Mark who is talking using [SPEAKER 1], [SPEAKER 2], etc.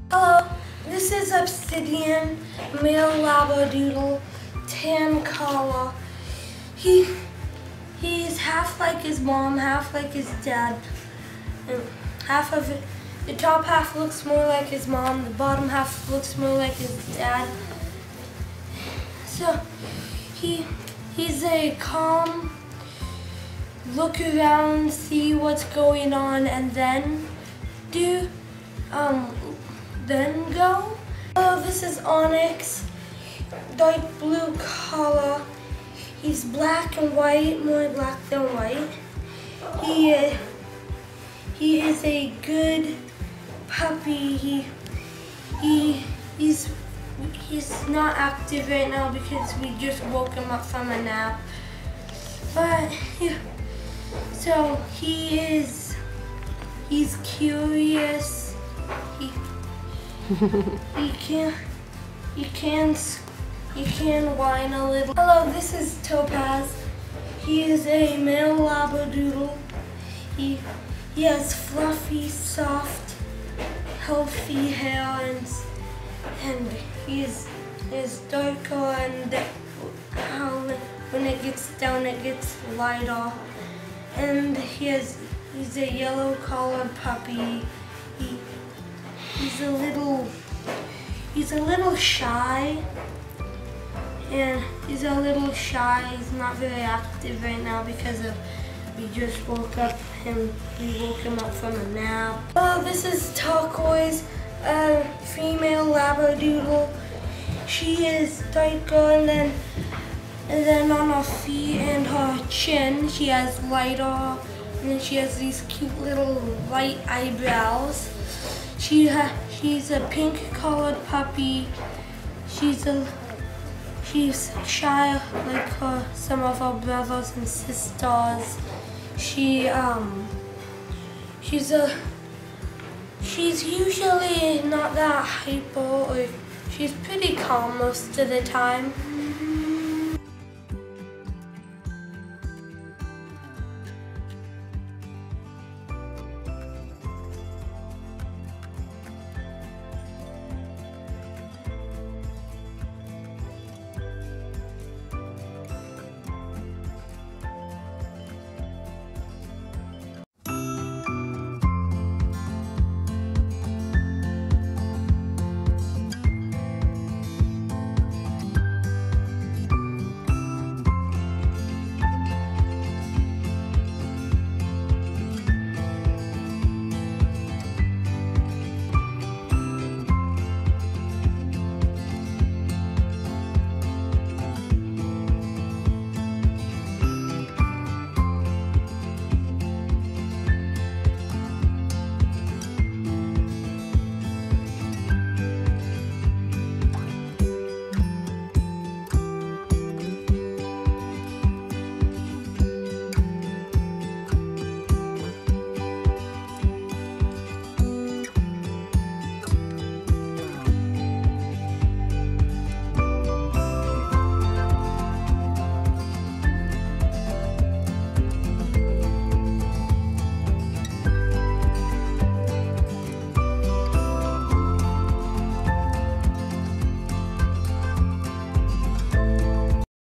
[SPEAKER 1] Hello, this is Obsidian, male labradoodle, tan collar. He's half like his mom, half like his dad. And half of it, the top half looks more like his mom, the bottom half looks more like his dad. So he's a calm, look around, see what's going on, and then then go. Oh, this is Onyx, dark blue collar. He's black and white, more black than white. He is a good puppy. He's not active right now because we just woke him up from a nap. But so he's curious. He can whine a little. Hello, this is Topaz. He is a male labradoodle. He has fluffy, soft, healthy hair, and he is darker, and when it gets down, it gets lighter. And he's a yellow collared puppy. He's a little shy. And he's a little shy. He's not very active right now because we just woke up and we woke him up from a nap. Oh, this is Turquoise, a female labradoodle. She is darker, and then on her feet and her chin, she has lighter, and then she has these cute little light eyebrows. She's a pink colored puppy. She's shy like some of her brothers and sisters. She's usually not that hyper, or she's pretty calm most of the time.